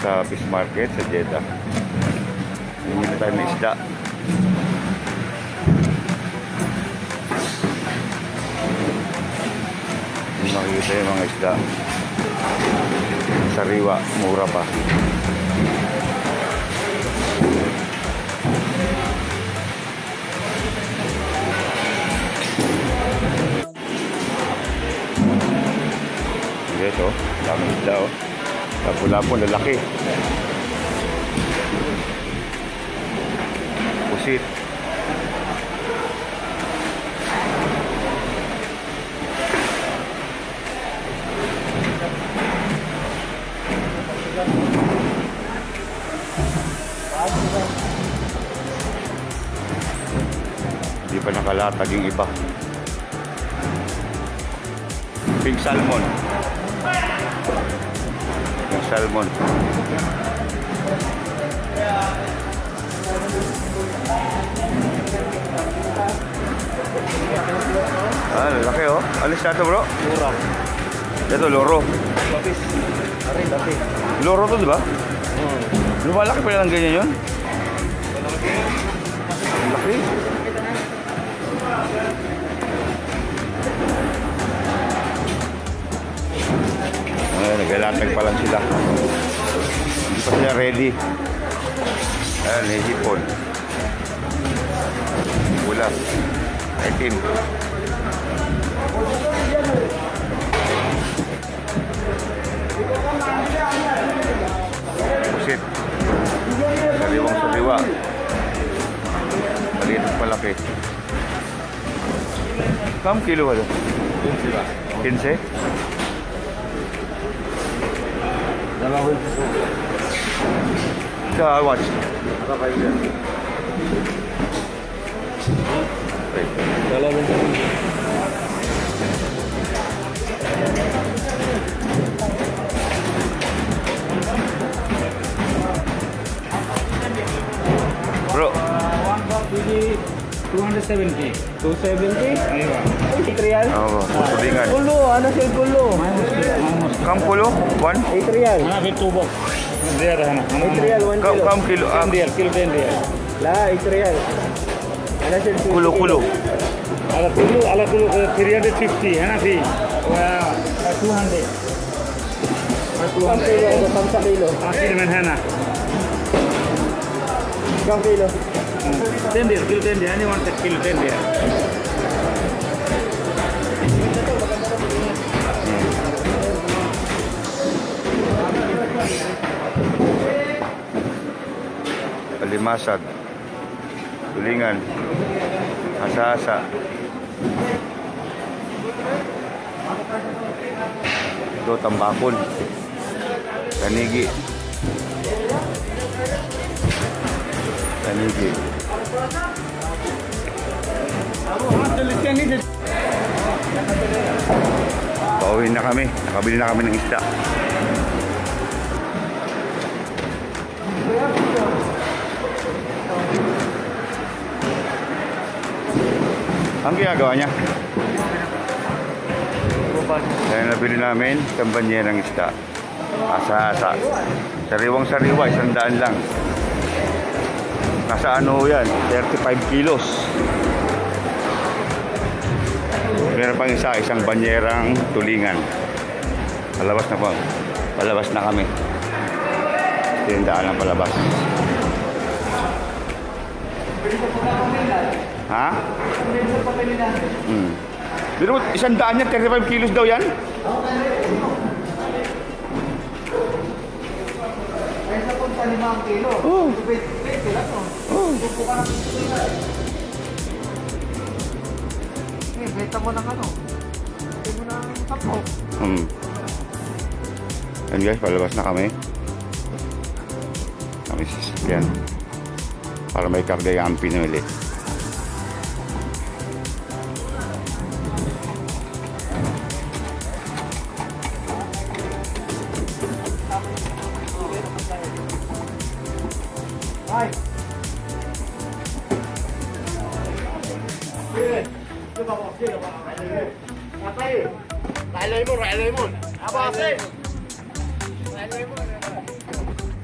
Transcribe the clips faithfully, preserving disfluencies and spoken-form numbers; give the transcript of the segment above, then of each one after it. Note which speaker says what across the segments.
Speaker 1: sa fish market sa Jeddah. Hindi na tayo may isda. Hindi makikita yung mga isda. Sariwa, mura pa. Ito, daming isda oh. Lapo-lapo, lalaki. Pusit. Hindi pa nakalatag yung iba. Pink salmon. Yung salmon. Ah, laki oh. Alis na ito bro? Loro. Ito, loro.
Speaker 2: Lapis. Aray, lapis.
Speaker 1: Loro to diba?
Speaker 2: Hmm.
Speaker 1: Lumalaki pa lang ganyan yun? Laki. Ayan, naglalatag pa lang sila. Hindi pa sila ready. Ayan, may hipon. Wala. Itim. Pusit. Sariwang sariwa. Maliit at malaki. Kam kilo ba ito? quince?
Speaker 2: Dalawang piso.
Speaker 1: Sa watch.
Speaker 2: Nakapay yan. Dalawang piso.
Speaker 1: Bro.
Speaker 2: two seventy. two seventy? Aywa. eight real?
Speaker 1: Oo, pusulingan.
Speaker 2: Kulo, ano siya kulo?
Speaker 1: Kam kulo? One?
Speaker 2: eight real. Mana itu box. There hana. eight real one
Speaker 1: Kam,
Speaker 2: kilo.
Speaker 1: kam kilo? Ah.
Speaker 2: ten real, kilo ten real. Lah eight real. Ana siya
Speaker 1: Kulo, kulo.
Speaker 2: Ala kulo, ala kulo three fifty hana fi. Wah, two hundred. two hundred kilo, samsa kilo. Akhir man hana. Kam kilo? ten real, kilo ten real. Ani one kilo ten real. Alimasag, tulingan, asa-asa. Ito, tambakon, tanigi, tanigi. Pauwi na kami, nakabili na kami ng isda. Ang ginagawa niya? Dahil nabili namin isang banyerang isda. Asa-asa. Sariwang-sariwa, isang daan lang. Nasa ano yan? thirty-five kilos. Meron pang isa, isang banyerang tulingan. Palabas na po. Palabas na kami. Tindaan ng palabas. Ha? Hmm. Pero isang daan niya, thirty-five kilos daw yan? Ay, sa punta limang kilo.
Speaker 1: Oo.
Speaker 2: twenty lang to.
Speaker 1: Oo.
Speaker 2: Tupo ka na pito na. Eh, beta mo ng ano? Beta mo ng tapo.
Speaker 1: Hmm. Yan guys, palabas na kami. Kami sisipyan. Para may karga yung pinuli.
Speaker 2: Ay! Ray Lemon, Ray Lemon. Apa sih? Ray Lemon.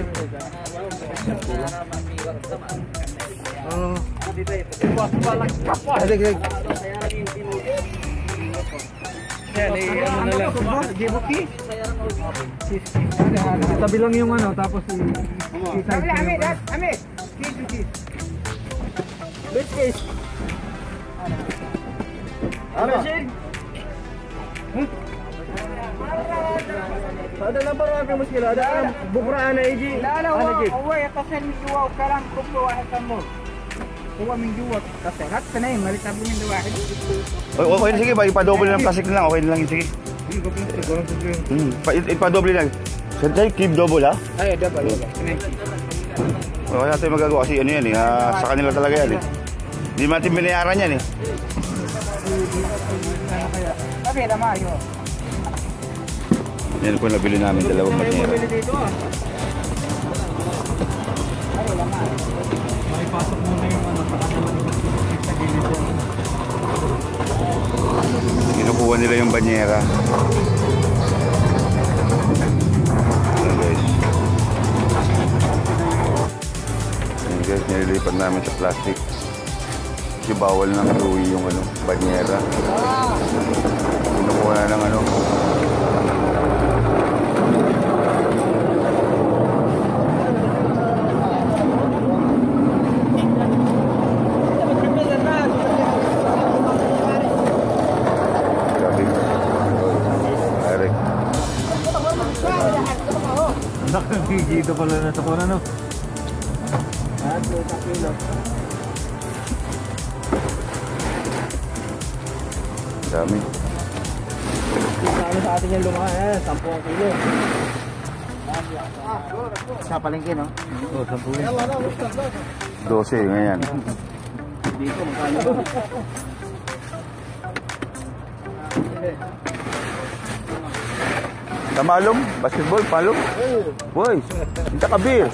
Speaker 2: Oh. Puas balak kapal. Adik. Yan, eh, ano na lang. Jibuki. Tabi lang yung ano, tapos i-side. Amit, amit, amit. Cheese, cheese. Best case. Ano? Ada lang para kami muskila. Ada kan bukraan na iji. Lala wa, wa kasal mi juwa kalam kupo wa kamu. Kuha mi juwa kasal. Hat na eh, mali tabi min duwa.
Speaker 1: Okay, okay na sige ba, ipa-double ng plastic na lang. Okay na lang yun, sige. Hmm, ipa-double lang. Santay, keep double ha?
Speaker 2: Ay, double.
Speaker 1: Wala natin magagawa kasi ano yan eh, ah, sa kanila talaga yan eh. Hindi natin binayaran yan eh.
Speaker 2: Sabi na mayo.
Speaker 1: Yan po nabili namin dalawang banyera.
Speaker 2: Maipasok muna yung ano, saka naman sa gilid yan.
Speaker 1: Kinukuha nila yung banyera. Ayan guys. Ayan guys, nililipat namin sa plastic. Kasi bawal nang iuwi yung ano, banyera. Kinukuha na ng ano.
Speaker 2: Dito pala na ito ko na no.
Speaker 1: Dami.
Speaker 2: Ano sa atin yung lumahan eh, sampung kilo. Sa palengke no? Oo, sampung.
Speaker 1: Dose ngayon.
Speaker 2: Dito magkano?
Speaker 1: Tamalong, basketball, palong. Boys, kita kabir.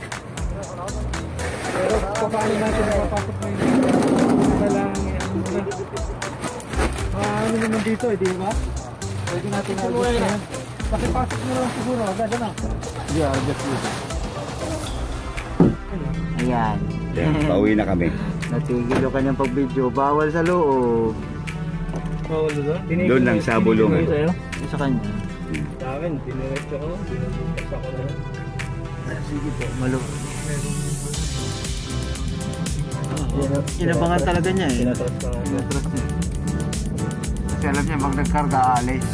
Speaker 2: Pero paano natin mapapasok na yun? Kailangan yan. Ah, ano naman dito eh, di ba? Pwede natin na-adjust na yan. Pakipasok mo lang siguro, agad na. Yeah, adjust dito. Ayan.
Speaker 1: Yan, pauwi na kami.
Speaker 2: Natigil yung kanyang pag-video. Bawal sa loob. Bawal doon?
Speaker 1: Doon lang sa bulungan.
Speaker 2: Yung sa kanya. Sa akin, diniretso ko. Diniretso ako na yun. Sige po, malo. Inabangan talaga niya eh. Inatrust ka nga. Inatrust niya. Kasi alam niya, pag nagkarga, alis.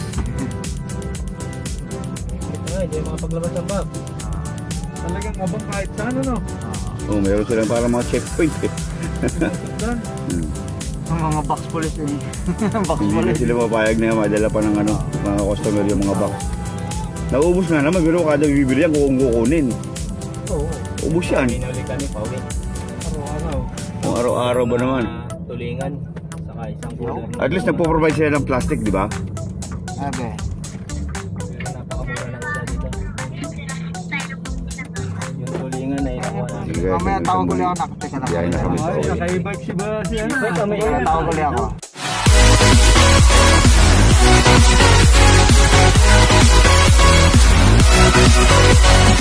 Speaker 2: Ito nga, hindi makapaglabas ang bag. Talagang abang kahit saan ano.
Speaker 1: Oo, oh, meron silang para mga checkpoint eh.
Speaker 2: hmm. Ang mga box police eh. Box
Speaker 1: hindi
Speaker 2: police.
Speaker 1: Hindi sila mapayag na madala pa ng ano, mga customer yung mga box. Naubos na naman, pero kada bibili yan kung kukunin.
Speaker 2: Oo.
Speaker 1: Ubus yan.
Speaker 2: Pinuli kami pauwi. Araw-araw.
Speaker 1: Kung araw-araw ba naman?
Speaker 2: Tulingan. Saka isang kulay.
Speaker 1: At least nagpo-provide sila ng plastic, di ba?
Speaker 2: Okay. Napakamura lang sila dito. Yung tulingan na inakuha namin. Mamaya tawag ulit ako. Nakateka na.
Speaker 1: Biyahe na kami sa uwi.
Speaker 2: Nakaibag si ba siya na? Mamaya tawag ulit ako.